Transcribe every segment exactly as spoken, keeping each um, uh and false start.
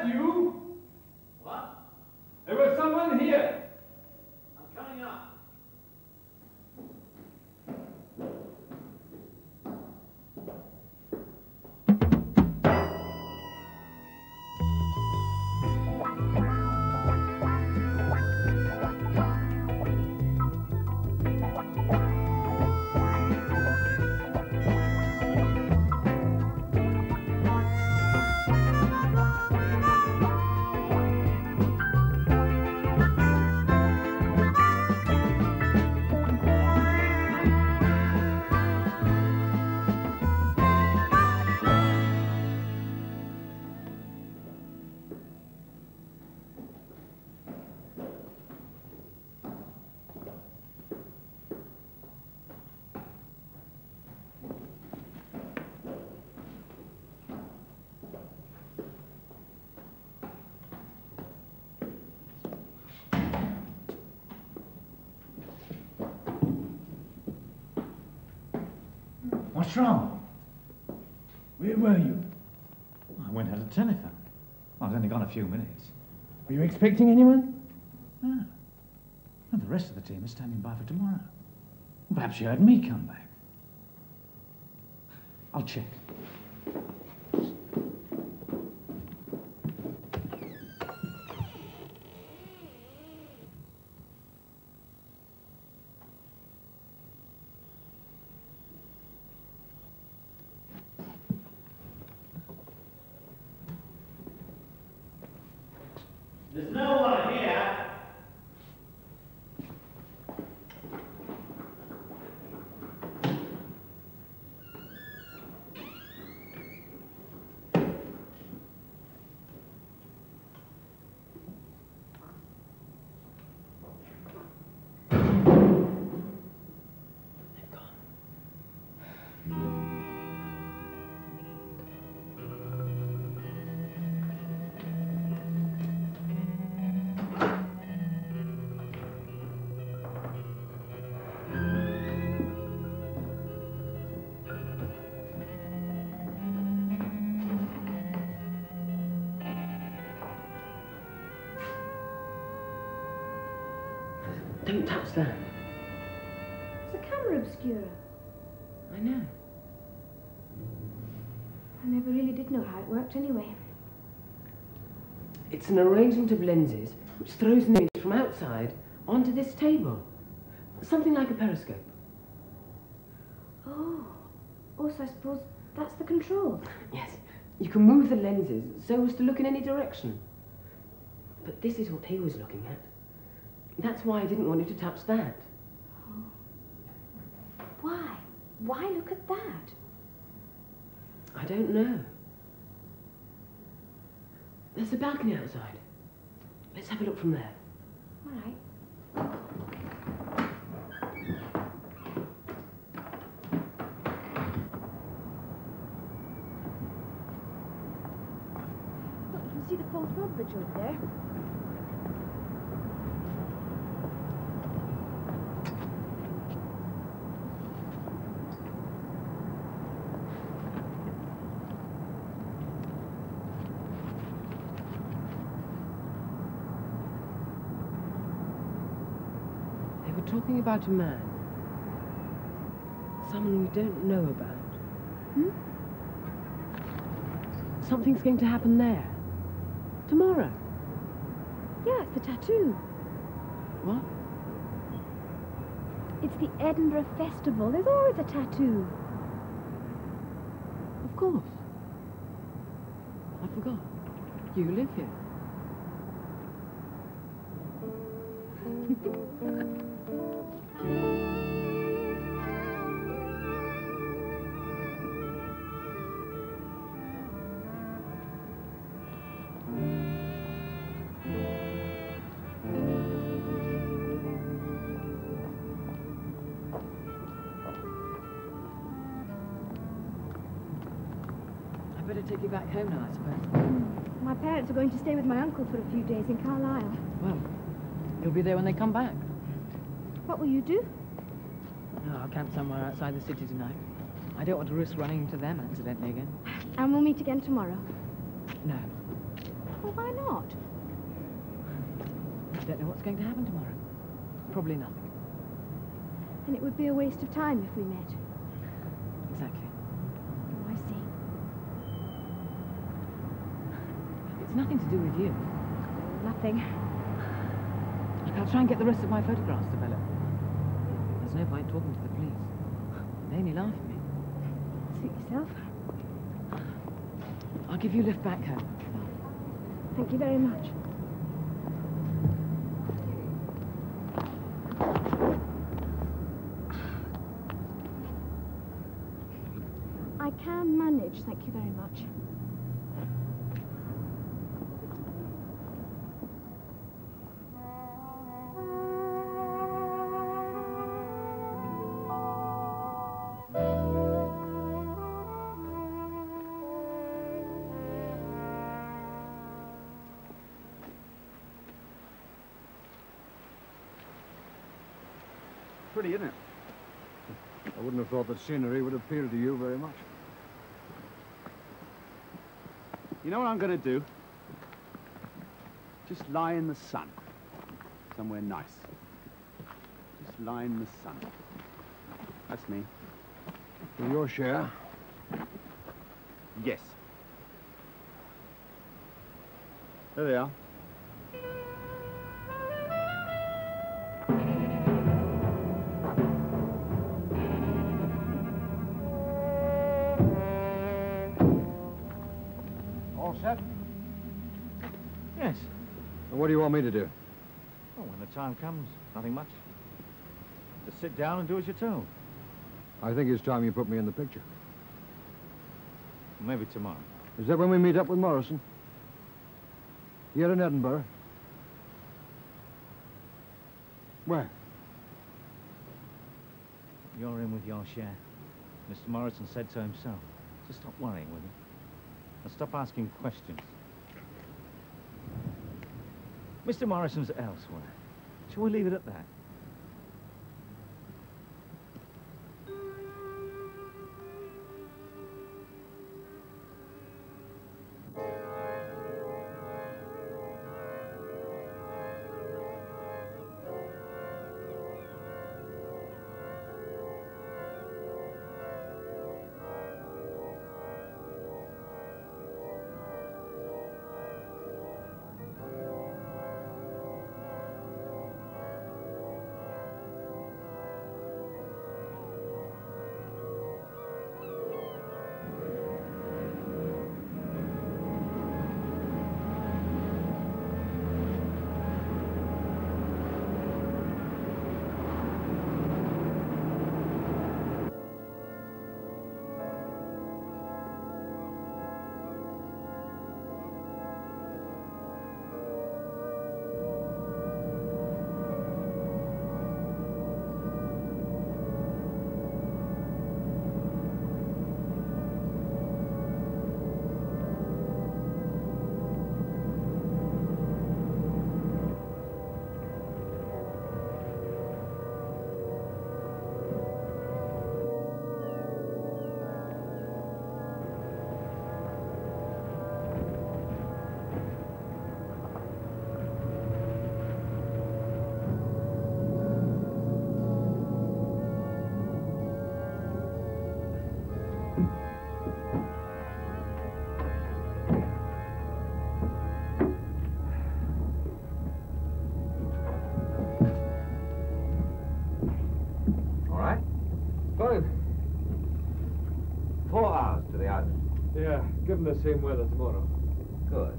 that you? What? There was someone here. I'm coming up. What's wrong? Where were you? I went out to telephone. I was only gone a few minutes. Were you expecting anyone? No. And the rest of the team is standing by for tomorrow. Perhaps you heard me come back. I'll check. There's no one here. Don't touch that. It's a camera obscurer. I know. I never really did know how it worked anyway. It's an arrangement of lenses which throws an image from outside onto this table. Something like a periscope. Oh. Oh, so I suppose that's the control. Yes. You can move the lenses so as to look in any direction. But this is what he was looking at. That's why I didn't want you to touch that. Oh. Why? Why look at that? I don't know. There's a balcony outside. Let's have a look from there. All right. Look, you can see the Falls Road Bridge over there. Talking about a man. Someone we don't know about. Hmm? Something's going to happen there. Tomorrow. Yeah, it's the tattoo. What? It's the Edinburgh Festival. There's always a tattoo. Of course. I forgot. You live here. Take you back home now, I suppose. My parents are going to stay with my uncle for a few days in Carlisle. Well, you'll be there when they come back. What will you do? Oh, I'll camp somewhere outside the city tonight. I don't want to risk running into them accidentally again. And we'll meet again tomorrow. No. Well, why not? I don't know what's going to happen tomorrow. Probably nothing. And it would be a waste of time if we met. Exactly. Oh, I see. It's nothing to do with you. Nothing. Look, I'll try and get the rest of my photographs developed. There's no point talking to the police. They only laugh at me. Suit yourself. I'll give you a lift back home. Thank you very much. I can manage, thank you very much. Pretty, isn't it? I wouldn't have thought that scenery would appeal to you very much. You know what I'm going to do? Just lie in the sun. Somewhere nice. Just lie in the sun. That's me. For your share? Yes. There they are. Yes. And what do you want me to do? Well, when the time comes, nothing much. Just sit down and do as you're told. I think it's time you put me in the picture. Maybe tomorrow. Is that when we meet up with Morrison? Here in Edinburgh? Where? You're in with your share. Mister Morrison said so himself. So stop worrying, will you? And stop asking questions. Mister Morrison's elsewhere. Shall we leave it at that? Four hours to the island. Yeah, give them the same weather tomorrow. Good.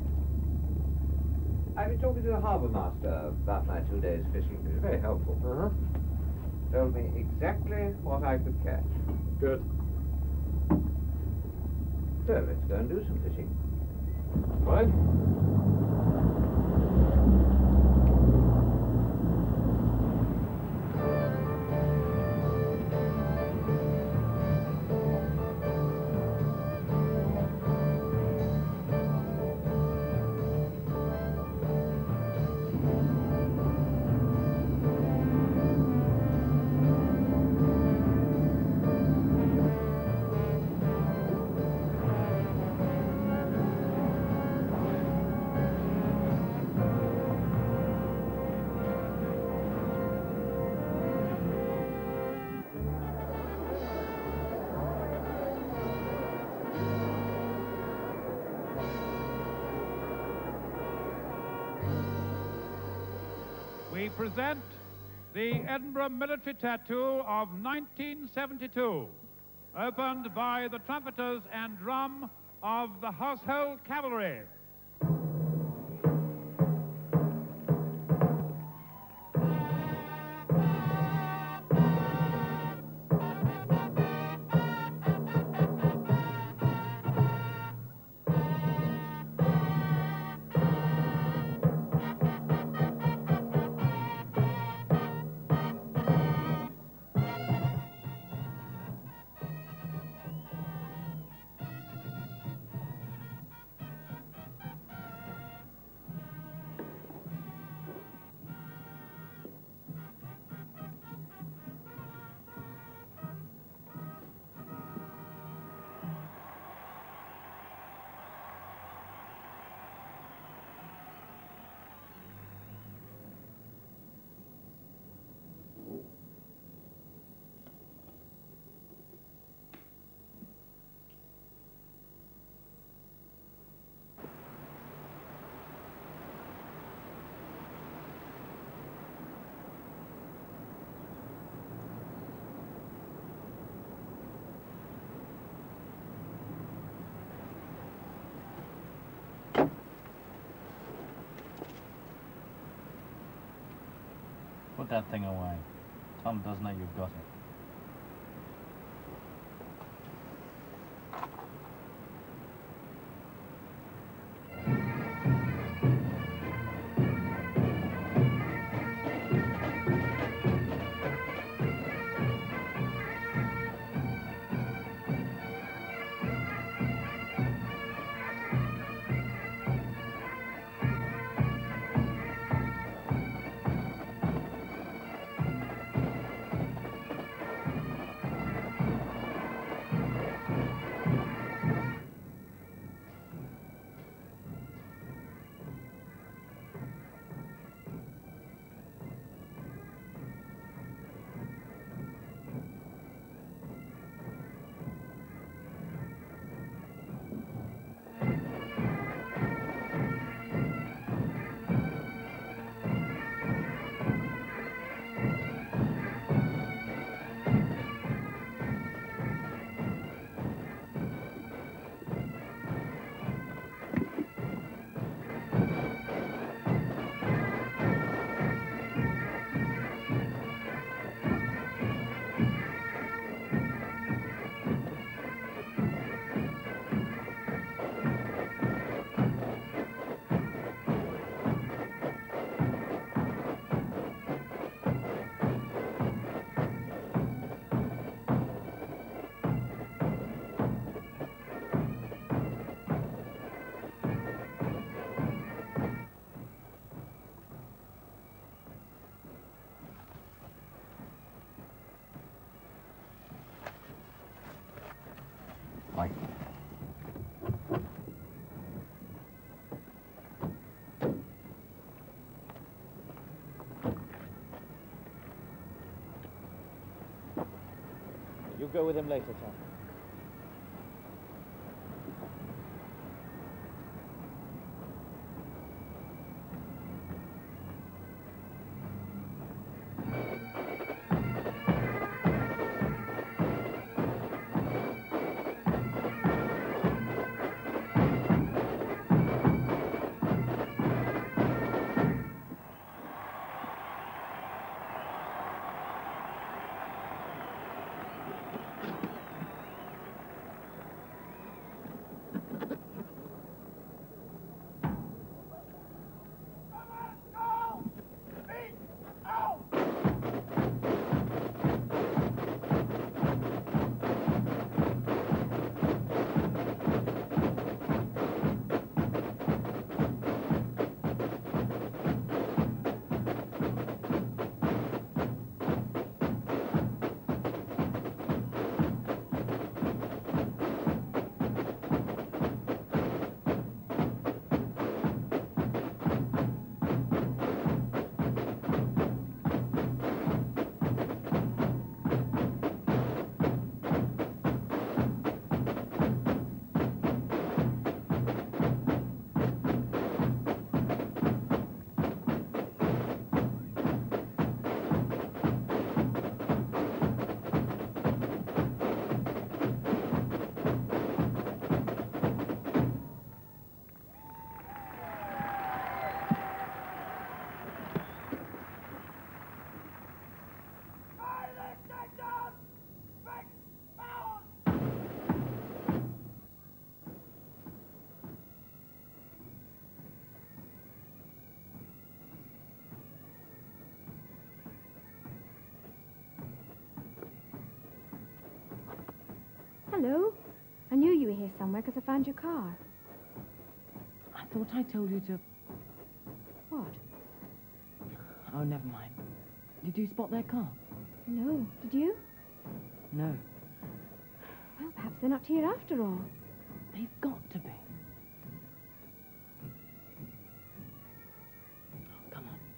I've been talking to the harbour master about my two days fishing. He was very helpful. Uh-huh. Told me exactly what I could catch. Good. So let's go and do some fishing. Fine. we present the Edinburgh military tattoo of nineteen seventy-two, opened by the trumpeters and drum of the Household Cavalry. Put that thing away. Tom doesn't know you've got it. Mike. You go with him later, Tom. Hello. I knew you were here somewhere because I found your car. I thought I told you to... What? Oh, never mind. Did you spot their car? No. Did you? No. Well, perhaps they're not here after all. They've got to be. Oh, come on.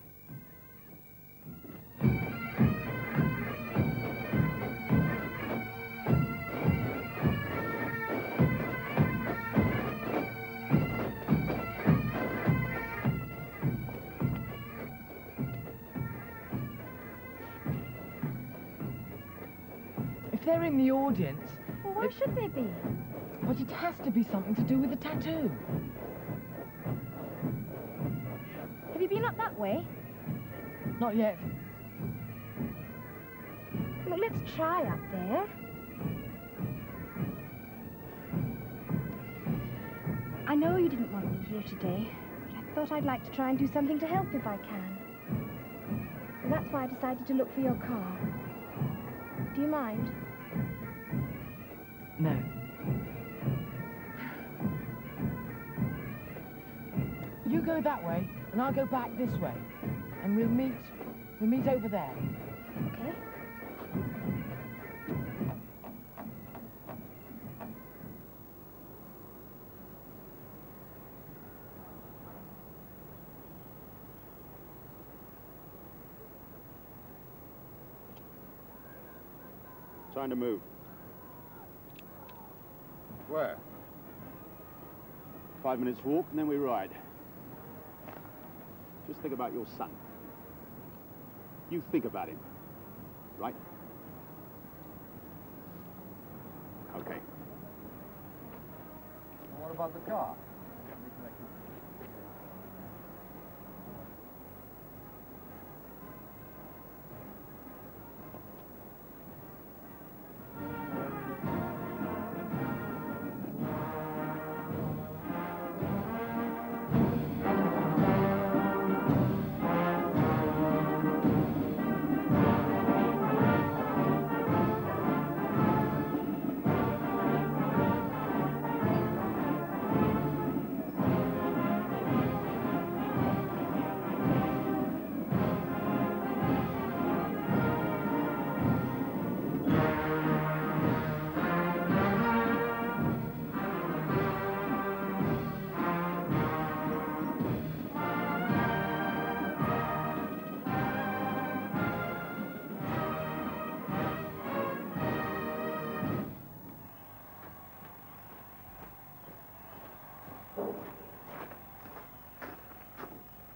If they're in the audience... Well, why it- should they be? But it has to be something to do with the tattoo. Have you been up that way? Not yet. Look, let's try up there. I know you didn't want me here today, but I thought I'd like to try and do something to help if I can. And that's why I decided to look for your car. Do you mind? No. You go that way, and I'll go back this way. And we'll meet... we'll meet over there. Okay. Time to move. Where? Five minutes walk, and then we ride. Just think about your son. You think about him, right? Okay. What about the car?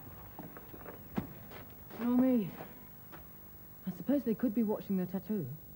You know me. I suppose they could be watching the tattoo.